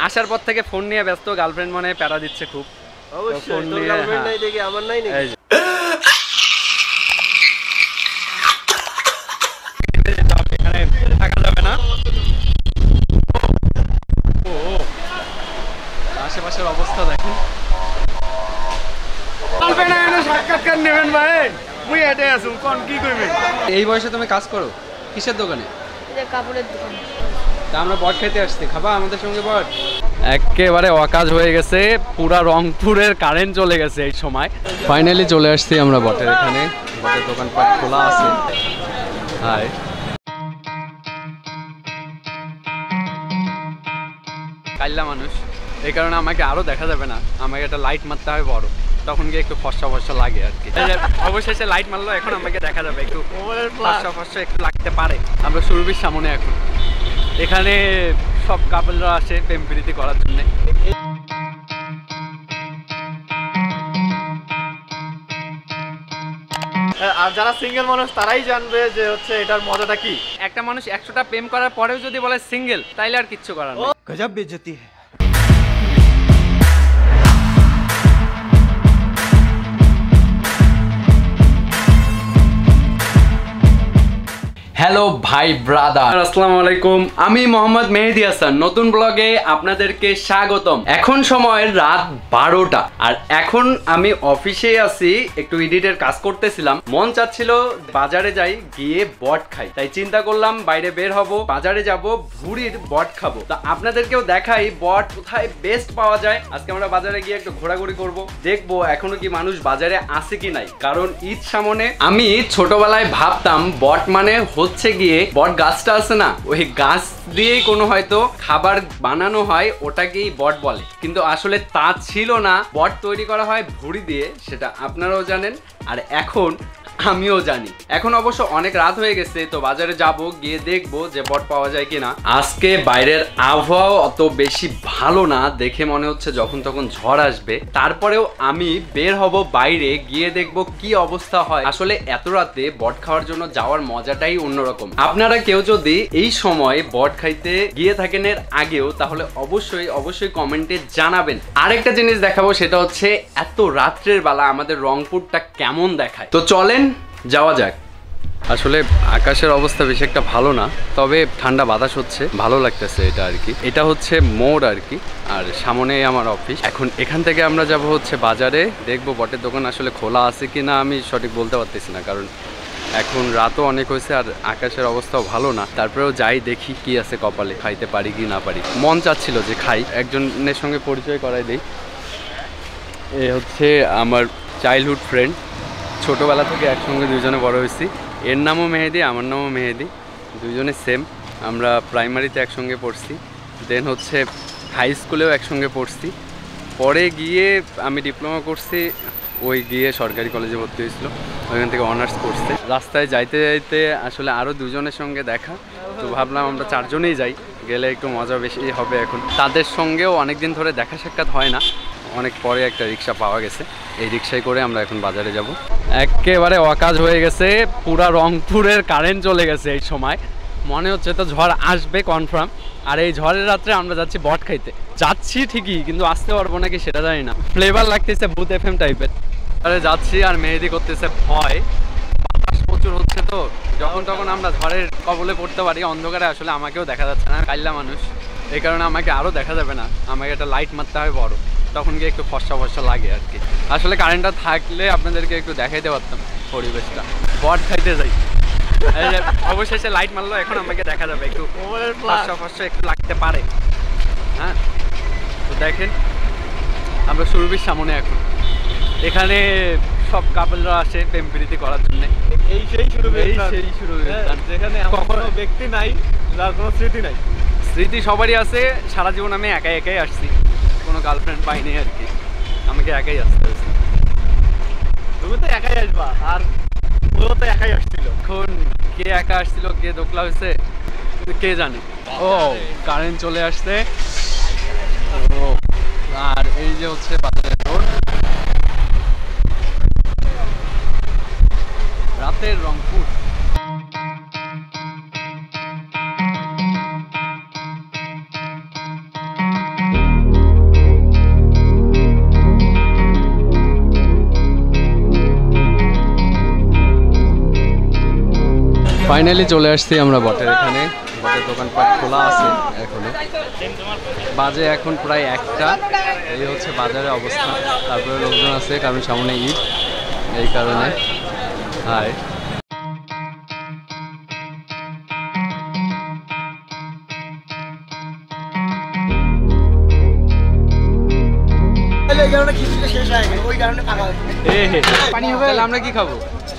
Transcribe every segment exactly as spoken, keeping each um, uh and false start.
আসার পর থেকে ফোন নিয়ে ব্যস্ত, গার্লফ্রেন্ড মনে প্যারা দিচ্ছে খুব। অবশ্যই তোর গার্লফ্রেন্ড নাই দেখি আমার নাই নাকি? এখানে থাকা যাবে না। ও আশেপাশের অবস্থা দেখেন। সাক্ষাৎকার নেবেন ভাই, মুই হেঁটে আসুন কোন কি করবেন? এই বয়সে তুমি কাজ করো কিসের দোকানে? কাপড়ের দোকান। তা আমরা বট খেতে আসছি, খাবা আমাদের সঙ্গে বট? একেবারে অকাজ হয়ে গেছে, পুরা রংপুরের কারেন্ট চলে গেছে এই সময়। ফাইনালি চলে আসছি আমরা বটের এখানে, বটের দোকানপাট খোলা আছে। হাই কাল্লা মানুষ, এই কারণে আমাকে আরো দেখা যাবে না, আমাকে একটা লাইট মারতে হবে বড়, তখন গিয়ে একটু ফর্সা ফর্সা লাগে আর কি। অবশেষে লাইট মারলো, এখন আমাকে দেখা যাবে একটু ফর্সা ফর্সা একটু লাগতে পারে। আমরা সুরভির সামনে এখন, এখানে সব কাপলরা আসে প্রেম প্রীতি করার জন্য। আর যারা সিঙ্গেল মানুষ তারাই জানবে যে হচ্ছে এটার মজাটা কি। একটা মানুষ একশোটা প্রেম করার পরেও যদি বলে সিঙ্গেল, তাইলে আর কিচ্ছু করার নেই। গজব বেইজ্জতি है। হ্যালো ভাই ব্রাদার, আসসালামু আলাইকুম। আমি মোহাম্মদ মেহেদি হাসান, নতুন ব্লগে আপনাদেরকে স্বাগতম। এখন সময় রাত বারোটা, আর এখন আমি অফিসে আছি, একটু এডিটের কাজ করতেছিলাম। মন চাচ্ছিল বাজারে যাই, গিয়ে বট খাই, তাই চিন্তা করলাম বাইরে বের হব, বাজারে যাব, ভুরির বট খাবো। তা আপনাদেরকেও দেখাই বট কোথায় বেস্ট পাওয়া যায়। আজকে আমরা বাজারে গিয়ে একটু ঘোরাঘুরি করব, দেখবো এখনো কি মানুষ বাজারে আসে কি নাই, কারণ ঈদ সামনে। আমি ছোটবেলায় ভাবতাম বট মানে হচ্ছে গিয়ে বট গাছটা আছে না, ওই গাছ দিয়েই কোনো হয়তো খাবার বানানো হয়, ওটাকেই বট বলে, কিন্তু আসলে তা ছিল না। বট তৈরি করা হয় ভুড়ি দিয়ে, সেটা আপনারাও জানেন আর এখন আমিও জানি। এখন অবশ্য অনেক রাত হয়ে গেছে, তো বাজারে যাব, গিয়ে দেখবো যে বট পাওয়া যায় কিনা। আজকে বাইরের আবহাওয়া অত বেশি ভালো না, দেখে মনে হচ্ছে যখন তখন ঝড় আসবে। তারপরেও আমি বের হব বাইরে, গিয়ে দেখবো কি অবস্থা হয়। আসলে এত রাতে বট খাওয়ার জন্য যাওয়ার মজাটাই অন্যরকম। আপনারা কেউ যদি এই সময় বট খাইতে গিয়ে থাকেন এর আগেও, তাহলে অবশ্যই অবশ্যই কমেন্টে জানাবেন। আরেকটা জিনিস দেখাবো, সেটা হচ্ছে এত রাত্রের বেলা আমাদের রংপুরটা কেমন দেখায়। তো চলেন যাওয়া যাক। আসলে আকাশের অবস্থা বেশি একটা ভালো না, তবে ঠান্ডা বাতাস হচ্ছে, ভালো লাগতেছে এটা আর কি। এটা হচ্ছে মোড় আর কি, আর সামনেই আমার অফিস। এখন এখান থেকে আমরা যাব হচ্ছে বাজারে, দেখবো বটের দোকান আসলে খোলা আছে কি না, আমি সঠিক বলতে পারতেছি না, কারণ এখন রাতও অনেক হয়েছে আর আকাশের অবস্থাও ভালো না। তারপরেও যাই, দেখি কি আছে কপালে, খাইতে পারি কি না পারি। মন চাচ্ছিল যে খাই, একজনের সঙ্গে পরিচয় করাই দিই। এ হচ্ছে আমার চাইল্ডহুড ফ্রেন্ড, ছোটোবেলা থেকে একসঙ্গে দুজনে বড় হয়েছি। এর নামও মেহেদি, আমার নামও মেহেদি, দুজনে সেম। আমরা প্রাইমারিতে একসঙ্গে পড়ছি, দেন হচ্ছে হাই স্কুলেও একসঙ্গে পড়ছি। পরে গিয়ে আমি ডিপ্লোমা করছি, ওই গিয়ে সরকারি কলেজে ভর্তি হয়েছিল, ওইখান থেকে অনার্স করছে। রাস্তায় যাইতে যাইতে আসলে আরও দুজনের সঙ্গে দেখা, তো ভাবলাম আমরা চারজনেই যাই, গেলে একটু মজা বেশি হবে। এখন তাদের সঙ্গেও অনেকদিন ধরে দেখা সাক্ষাৎ হয় না, অনেক পরে একটা রিক্সা পাওয়া গেছে, এই রিক্সায় করে আমরা এখন বাজারে যাব। একেবারে অকাজ হয়ে গেছে, পুরা রংপুরের কারেন্ট চলে গেছে এই সময়। মনে হচ্ছে তো ঝড় আসবে কনফার্ম, আর এই ঝড়ের রাত্রে আমরা যাচ্ছি বট খাইতে। যাচ্ছি ঠিকই, কিন্তু আসতে পারবো নাকি সেটা জানি না। ফ্লেভার লাগতেছে ভূত এফ এম টাইপের। আরে যাচ্ছি আর মেহেদি করতেছে ভয়, বাতাস প্রচুর হচ্ছে, তো যখন তখন আমরা ঝড়ের কবলে পড়তে পারি। অন্ধকারে আসলে আমাকেও দেখা যাচ্ছে না, কাল্লা মানুষ, এই কারণে আমাকে আরও দেখা যাবে না, আমাকে একটা লাইট মারতে হবে বড়, তখন গিয়ে একটু ফর্সা ফর্সা লাগে আর কি। আসলে কারেন্টটা থাকলে আপনাদেরকে একটু দেখাইতে পারতাম পরিবেশটা। বট খাইতে যাই, অবশেষে লাইট মারলো, এখন আমাকে দেখা যাবে একটু ফর্সা ফর্সা একটু লাগতে পারে। হ্যাঁ, তো দেখেন আমরা সুরভির সামনে এখন, এখানে সব কাপলরা আসে প্রেম প্রীতি করার জন্য। এই সেই শুরু এই সেই শুরু, যেখানে কখনো ব্যক্তি নাই, যার কোনো স্মৃতি নাই। স্মৃতি সবারই আছে, সারা জীবন আমি একাই একাই আসছি, কোনো গার্লফ্রেন্ড পাইনি আর কি, আমাকে একাই আসতে হয়েছে। তুমি তো একাই আসবা, আর ও তো একাই আসছিল। এখন কে একা আসছিল, কে দোকলা হয়েছে কে জানে। ও কারেন্ট চলে আসছে, আর এই যে হচ্ছে বাজারের রোড, রাতের রংপুর। ফাইনালি চলে আসছি আমরা বটের এখানে। বটের দোকানপাট খোলা আছে এখনো, বাজে এখন প্রায় একটা। এই হচ্ছে বাজারের অবস্থা। তারপরে লোকজন আছে কারণ সামনে ঈদ, এই কারণে। হাই আমরা কি খাবো?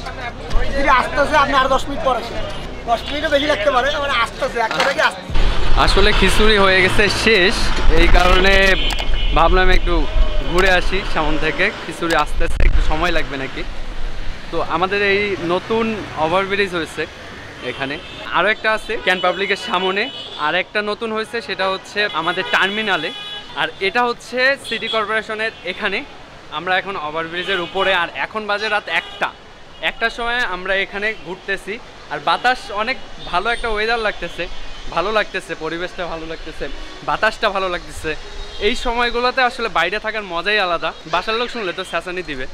আসলে খিচুড়ি হয়ে গেছে শেষ, এই কারণে ভাবলাম একটু ঘুরে আসি সামন থেকে। খিচুড়ি আস্তে আস্তে একটু সময় লাগবে নাকি। তো আমাদের এই নতুন ওভারব্রিজ হয়েছে এখানে, আরও একটা আছে ক্যান পাবলিকের সামনে, আর একটা নতুন হয়েছে সেটা হচ্ছে আমাদের টার্মিনালে, আর এটা হচ্ছে সিটি কর্পোরেশনের এখানে। আমরা এখন ওভারব্রিজের উপরে, আর এখন বাজে রাত একটা একটার সময় আমরা এখানে ঘুরতেছি। আর বাতাস অনেক ভালো, একটা ওয়েদার লাগতেছে, ভালো লাগতেছে, পরিবেশটা ভালো লাগতেছে, বাতাসটা ভালো লাগতেছে। এই সময়গুলোতে আসলে বাইরে থাকার মজাই আলাদা। বাসার লোক শুনলে তো স্যাঁচানি দিবে।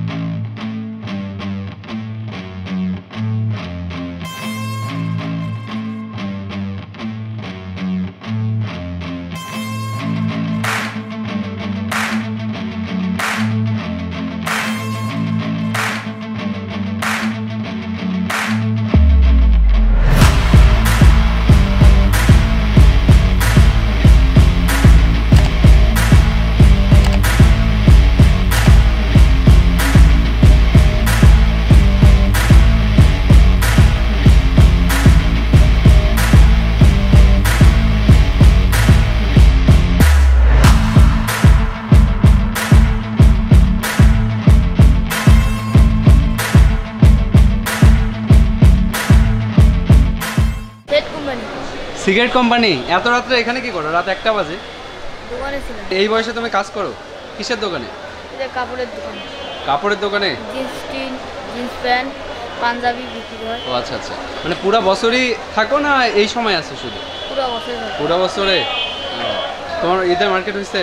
Cigarette company? এত রাত্রে এখানে কি করো? রাত একটা বাজে। দোকানে ছিলাম। এই বয়সে তুমি কাজ করো? কিসের দোকানে? এটা কাপড়ের দোকানে। কাপড়ের দোকানে? জিন্স টিন, জিন্স প্যান্ট, পাঞ্জাবি বিক্রি হয়। ও আচ্ছা আচ্ছা, মানে পুরা বছরই থাকো না এই সময় আছে শুধু? পুরো বছর থাকে। পুরো বছরে? তোমার ঈদের মার্কেট হয়েছে?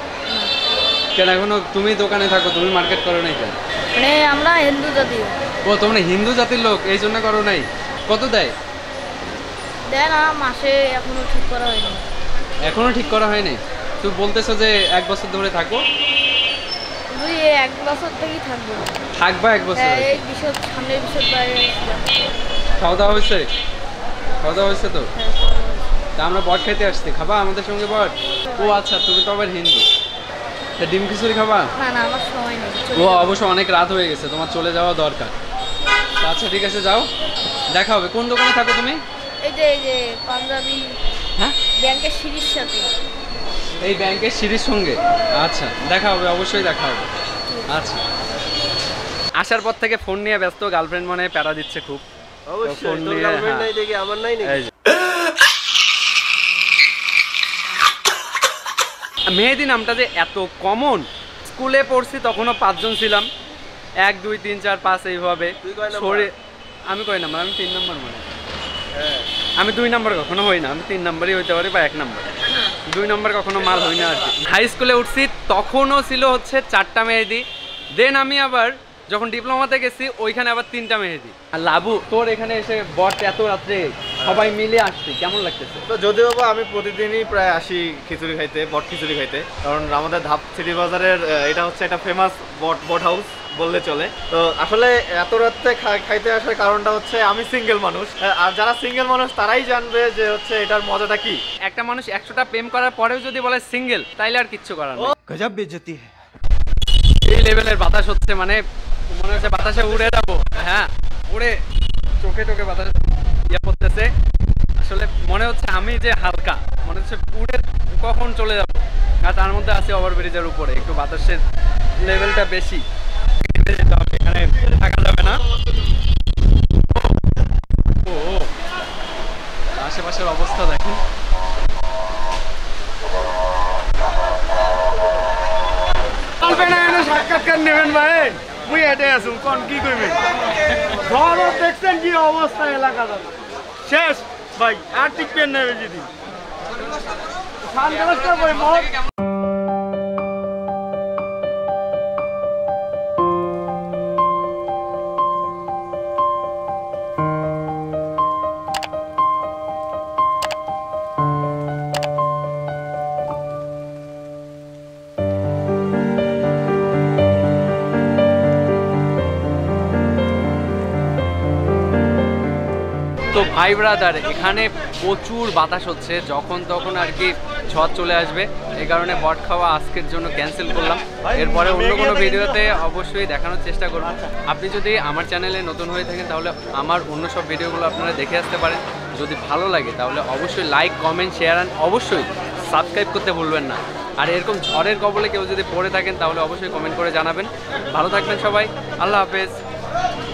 কেন এখনো তুমি দোকানে থাকো, তুমি মার্কেট করো নাই কেন? মানে আমরা হিন্দু জাতি। ও তোমরা হিন্দু জাতির লোক, এই জন্য করো নাই? কত দেয়? দেয় না, মাসে এখনো ঠিক করা হয়নি। এখনো ঠিক করা হয়নি? তুমি বলতেছো যে এক বছর ধরে থাকো? দুই এক বছর থেকেই থাকবো। থাকবা এক বছর? হ্যাঁ, এই বিশদ সামনের বিশদ বাইরে ছিলাম। খাওয়া দাওয়া হয়েছে? খাওয়া দাওয়া হয়েছে তো? হ্যাঁ, খাওয়া দাওয়া হয়েছে। তা আমরা বট খেতে আসছি, খাবা আমাদের সঙ্গে বট? ও আচ্ছা, তুমি তো আবার হিন্দু। তা ডিম খিচুড়ি খাবা? না না, আমার সময় নেই। ও অবশ্য অনেক রাত হয়ে গেছে, তোমার চলে যাওয়া দরকার। আচ্ছা ঠিক আছে, যাও, দেখা হবে। কোন দোকানে থাকো তুমি? এই যে এই যে পাঞ্জাবি। হ্যাঁ, ব্যাংকের সিঁড়ির সাথে। এই ব্যাংকের সিঁড়ির সঙ্গে? আচ্ছা, দেখা হবে, অবশ্যই দেখা হবে। আচ্ছা। আসার পর থেকে ফোন নিয়ে ব্যস্ত, গার্লফ্রেন্ড মনে প্যারা দিচ্ছে খুব। অবশ্যই, তোর গার্লফ্রেন্ড নাই দেখি আমার নাই নাকি? মেহেদি নামটা যে এত কমন, স্কুলে পড়ছি তখনও পাঁচজন ছিলাম, এক দুই তিন চার পাঁচ এইভাবে। আমি কয় নাম্বার? আমি তিন নাম্বার মনে। আমি দুই নাম্বার কখনো হই না, আমি তিন নাম্বারই হইতে পারি বা এক নাম্বার, দুই নাম্বার কখনো মাল হই না আর কি। হাই স্কুলে উঠছি তখনও ছিল হচ্ছে চারটা মেহেদি, দেন আমি আবার যখন ডিপ্লোমাতে গেছি ওইখানে আবার তিনটা মেহেদি। আর লাবু, তোর এখানে এসে বট এত রাত্রে সবাই মিলে আসছি, কেমন লাগতেছে? তো যদিও বা আমি প্রতিদিনই প্রায় আসি খিচুড়ি খাইতে, বট খিচুড়ি খাইতে, কারণ আমাদের ধাপ সিটি বাজারের এটা হচ্ছে একটা ফেমাস বট বট হাউস বললে চলে। তো আসলে এত রাত্রে খাইতে আসার কারণটা হচ্ছে আমি সিঙ্গেল মানুষ, আর যারা সিঙ্গেল মানুষ তারাই জানবে যে হচ্ছে এটার মজাটা কি। একটা মানুষ একশোটা প্রেম করার পরেও যদি বলে সিঙ্গেল, তাইলে আর কিচ্ছু করার নেই। গজব বেজতি। এই লেভেলের বাতাস হচ্ছে, মানে মনে হচ্ছে বাতাসে উড়ে যাবো। হ্যাঁ, উড়ে চোখে চোখে বাতাস ইয়ে করতেছে। আসলে মনে হচ্ছে আমি যে হালকা, মনে হচ্ছে উড়ে কখন চলে যাবো। আর তার মধ্যে আছে ওভারব্রিজের উপরে, একটু বাতাসের লেভেলটা বেশি, এখানে থাকা যাবে না। ও আশেপাশের অবস্থা দেখেন। সাক্ষাৎকার নেবেন ভাই, মুই হেঁটে আসুন কোন কি করবেন? ঝড় দেখছেন কি অবস্থা এলাকা শেষ ভাই, আর টিকবেন নেবে যদি ভাই ব্রাদার এখানে প্রচুর বাতাস হচ্ছে, যখন তখন আর কি ঝড় চলে আসবে, এই কারণে বট খাওয়া আজকের জন্য ক্যান্সেল করলাম। এরপরে অন্য কোনো ভিডিওতে অবশ্যই দেখানোর চেষ্টা করব। আপনি যদি আমার চ্যানেলে নতুন হয়ে থাকেন তাহলে আমার অন্য সব ভিডিওগুলো আপনারা দেখে আসতে পারেন। যদি ভালো লাগে তাহলে অবশ্যই লাইক কমেন্ট শেয়ার অ্যান্ড অবশ্যই সাবস্ক্রাইব করতে ভুলবেন না। আর এরকম ঝড়ের কবলে কেউ যদি পড়ে থাকেন তাহলে অবশ্যই কমেন্ট করে জানাবেন। ভালো থাকবেন সবাই, আল্লাহ হাফেজ।